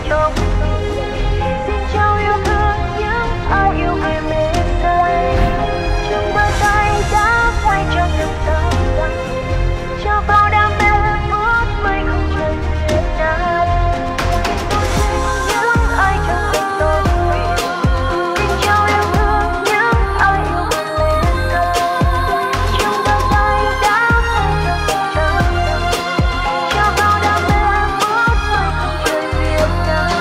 tóc. Xin trao yêu thương những ai yêu người mê say, trong đôi tay đã quay cho ngược tấm vàng, cho bao đam mê nuốt mây không trời Việt Nam. Tôi xin những ai trong tình tôi nguyện, xin trao yêu thương những ai yêu người mê say, trong đôi tay đã quay cho ngược tấm vàng, cho bao đam mê nuốt mây không trời Việt Nam.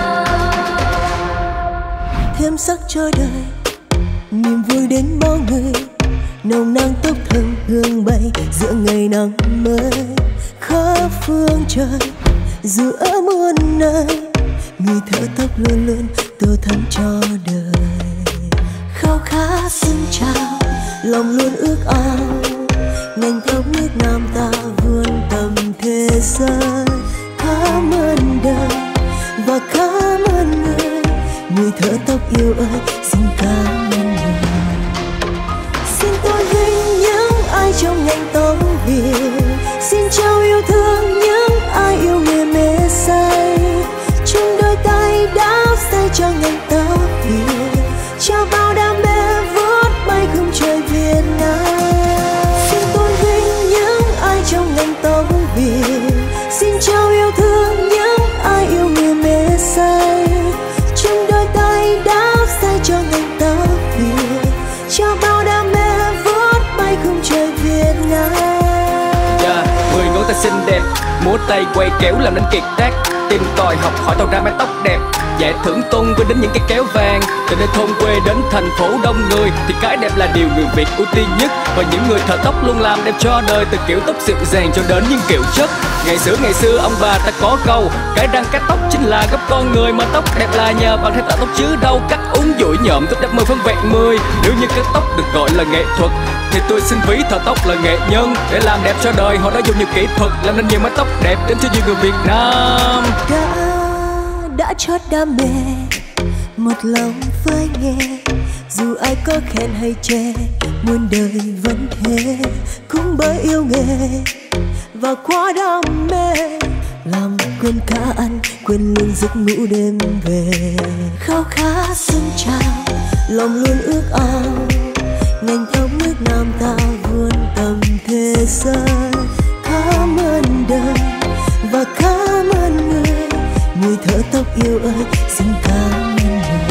Thêm sắc cho đời, niềm vui đến bao người, nồng nàn tóc thơm hương bay giữa ngày nắng mới khắp phương trời, giữa muôn nơi người thợ tóc luôn luôn tô thắm cho đời. Khao khát dâng trào, lòng luôn ước ao, ngành tóc nước Nam ta vươn tầm thế giới. Cảm ơn đời và cảm ơn người thợ tóc yêu ơi, xin cảm ơn người. Xin tôn vinh những ai trong ngành tóc Việt, xin trao yêu thương những ai yêu nghề mê say, chung đôi tay đã say cho ngành tóc Việt, cho bao đam mê vút bay khung trời Việt Nam. Xin tôn vinh những ai trong ngành tóc Việt, xin trao yêu thương những ai yêu nghề mê say, chung đôi tay đã say cho ngành tóc Việt, cho bao đam mê vút bay khung trời Việt Nam. Người ngón tay xinh đẹp, múa tay quay kéo làm nên kiệt tác, tìm tòi học hỏi tạo ra mái tóc đẹp, giải thưởng tôn vinh đến những cái kéo vàng. Từ nơi thôn quê đến thành phố đông người thì cái đẹp là điều người Việt ưu tiên nhất, và những người thợ tóc luôn làm đẹp cho đời, từ kiểu tóc dịu dàng cho đến những kiểu chất. Ngày xưa ông bà ta có câu, cái răng cắt tóc chính là gấp con người, mà tóc đẹp là nhờ bằng thay tạo tóc chứ đâu. Cắt uống dụi nhộm tóc đẹp 10 phân vẹn 10. Nếu như cắt tóc được gọi là nghệ thuật thì tôi xin ví thợ tóc là nghệ nhân, để làm đẹp cho đời họ đã dùng nhiều kỹ thuật làm nên nhiều mái tóc đẹp đến cho nhiều người Việt Nam. Đã chót đam mê một lòng với nghề, dù ai có khen hay chê muôn đời vẫn thế, cũng bởi yêu nghề và quá đam mê, làm quên cả ăn quên luôn giấc ngủ đêm về. Khao khát dâng trào, lòng luôn ước ao, ngành tóc nước Nam ta vươn tầm thế giới. Cảm ơn đời và cảm ơn người thợ tóc yêu ơi, xin cảm ơn người.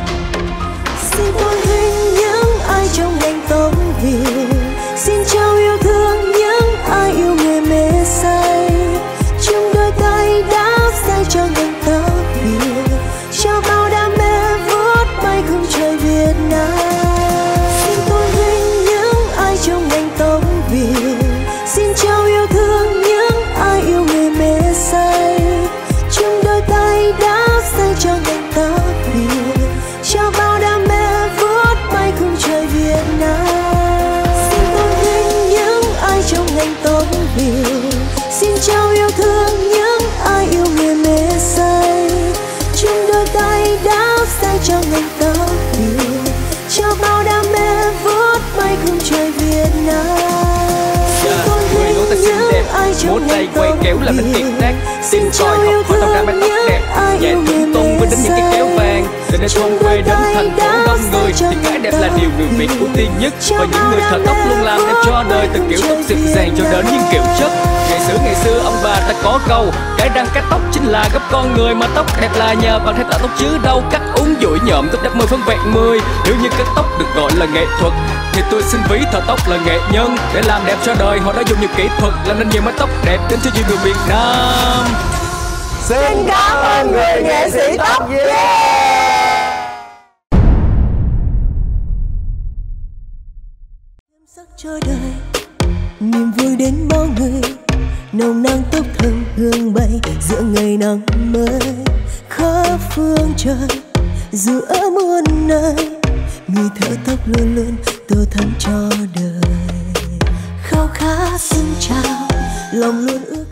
Xin tôn vinh những ai trong ngành tóc Việt, xin trao yêu thương những ai yêu nghề mê say, chung đôi tay đã say cho ngành tóc Việt, cho bao đam mê vút bay khung trời Việt Nam. Xin tôn vinh những ai trong ngành tóc Việt, xin trao yêu thương những ai yêu nghề mê say, chung đôi tay đã say cho ngành tóc Việt, cho bao đam mê vút bay khung trời Việt Nam. Xin tôn vinh những ai trong ngành tóc Việt, xin trao yêu thương những ai yêu nghề mê say, chung đôi tay đã say cho ngành tóc Việt, cho bao đam mê vút bay khung trời Việt Nam. Xin tôn vinh những ai trong ngành tóc kéo làm nên kiệt tác, tìm tòi học hỏi tạo ra mái tóc đẹp, giải thưởng tôn vinh đến những cái kéo vàng. Từ nơi thôn quê đến thành phố đông người thì cái đẹp là điều người Việt ưu tiên nhất, và những người thợ tóc luôn làm đẹp cho đời, từ kiểu tóc dịu dàng cho đến những kiểu chất. Ngày xưa ông bà ta có câu, cái răng cắt tóc chính là gấp con người, mà tóc đẹp là nhờ bằng thay tạo tóc chứ đâu. Cắt uống dụi nhộm tóc đẹp 10 phân vẹn 10. Nếu như cắt tóc được gọi là nghệ thuật thì tôi xin ví thợ tóc là nghệ nhân, để làm đẹp cho đời họ đã dùng nhiều kỹ thuật làm nên nhiều mái tóc đẹp đến cho nhiều người Việt Nam. Xin cảm ơn người nghệ sĩ tóc Việt. Sắc cho đời, niềm vui đến bao người, nồng nàn tóc thơm hương bay giữa ngày nắng mới khắp phương trời, giữa muôn nơi người thợ tóc luôn luôn tô thắm cho đời. Khao khát dâng trào, lòng luôn ước